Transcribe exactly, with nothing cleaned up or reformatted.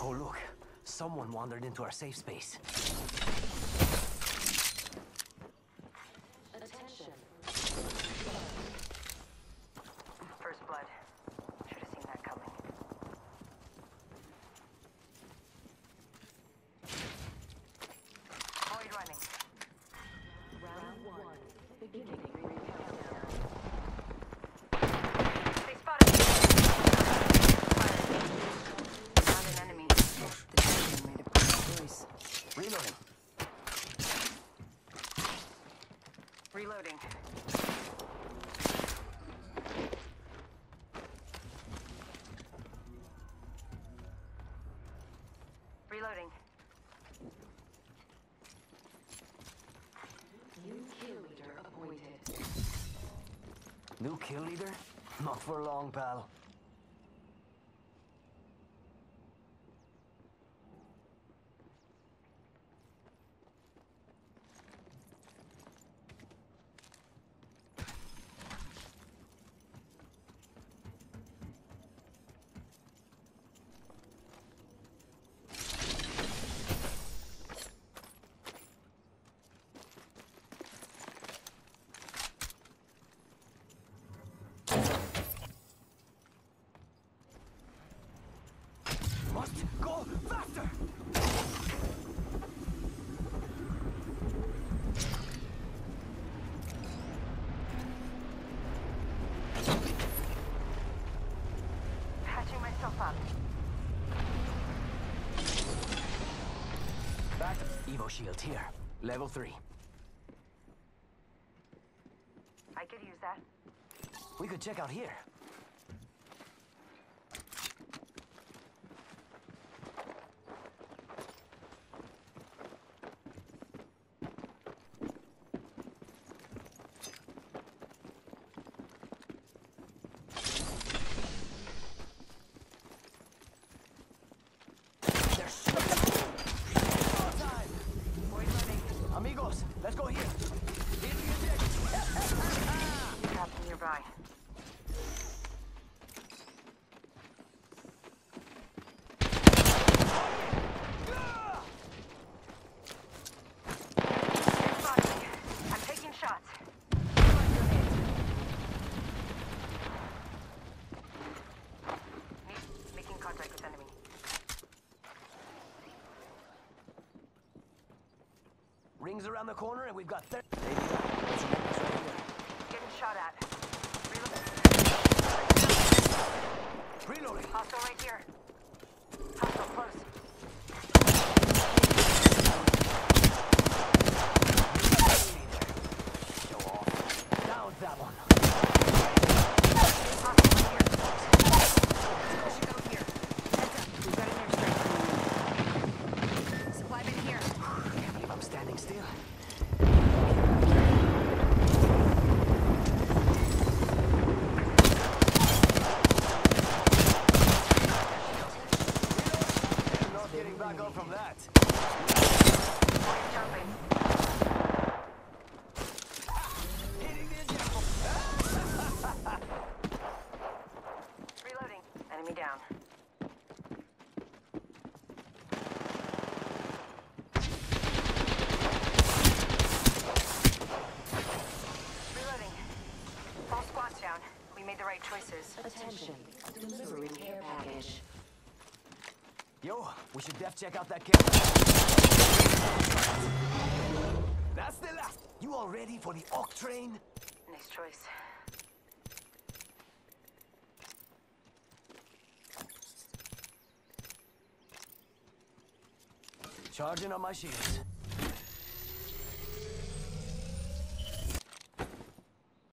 Oh, look. Someone wandered into our safe space. Attention. First blood. Should have seen that coming. Void running. Round one. Beginning ring countdown. They spotted me. Found an enemy. The champion made a poor choice. Reloading. Reloading. Reloading. New kill leader appointed. New kill leader? Not for long, pal. Must go faster! Patching myself up. Back. Evo shield here. Level three. I could use that. We could check out here. Amigos, let's go here. Trapped nearby. Spotting. I'm taking shots. Making contact with enemy. Rings around the corner and we've got thirty. Getting shot at. Reloading. Reloading. Hostile right here. Hostile close. Show off. Down that one. Hostile right here. Pushing out here. Heads up. We've got an airstrike. Supply bin here. Can't believe I'm standing still. Not getting back up from that. Jumping. Hitting the injector. Reloading. Enemy down. Reloading. All squads down. We made the right choices. Attention. Delivering care package. Yo, we should def check out that camera. That's the last. You all ready for the Ock train? Nice choice. Charging on my shields.